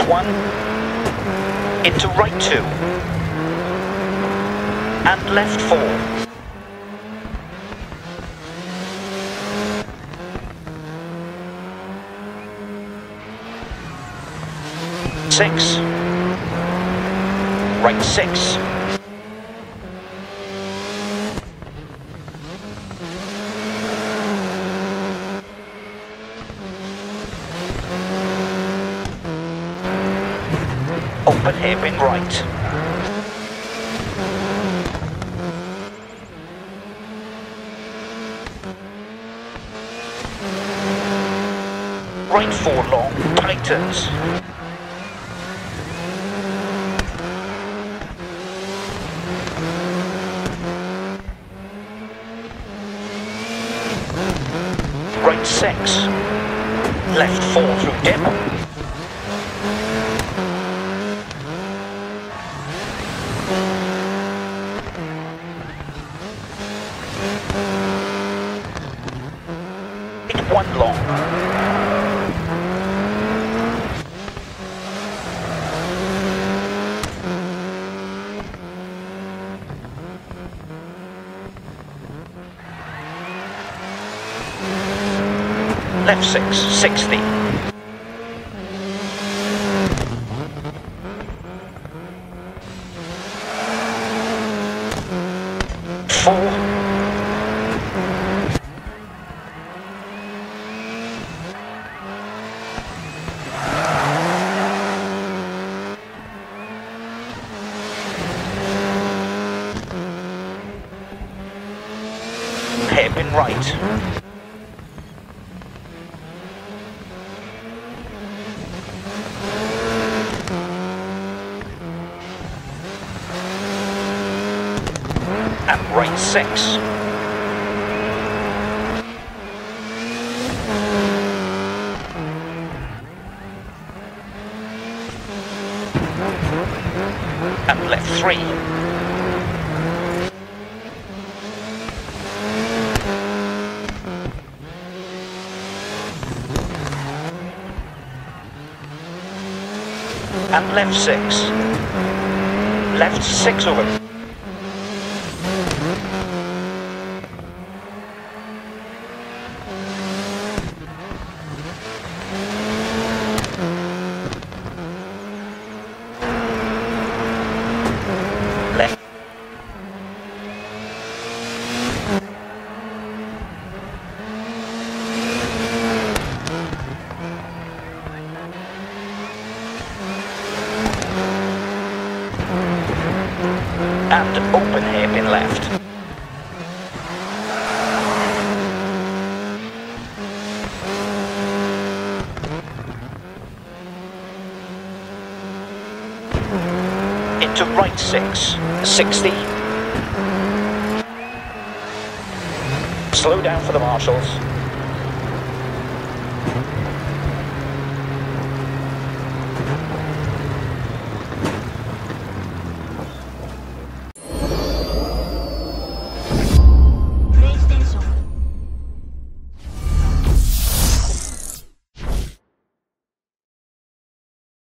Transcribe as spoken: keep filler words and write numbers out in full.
one, into right two, and left four. Six, right six, open hairpin right, right four long, tightens, right six, left four through dip, right one long, left six, sixty, four, hairpin right, and right six, and left three, and left six, left six over, left, and open hairpin left, into right six, sixty, slow down for the marshals,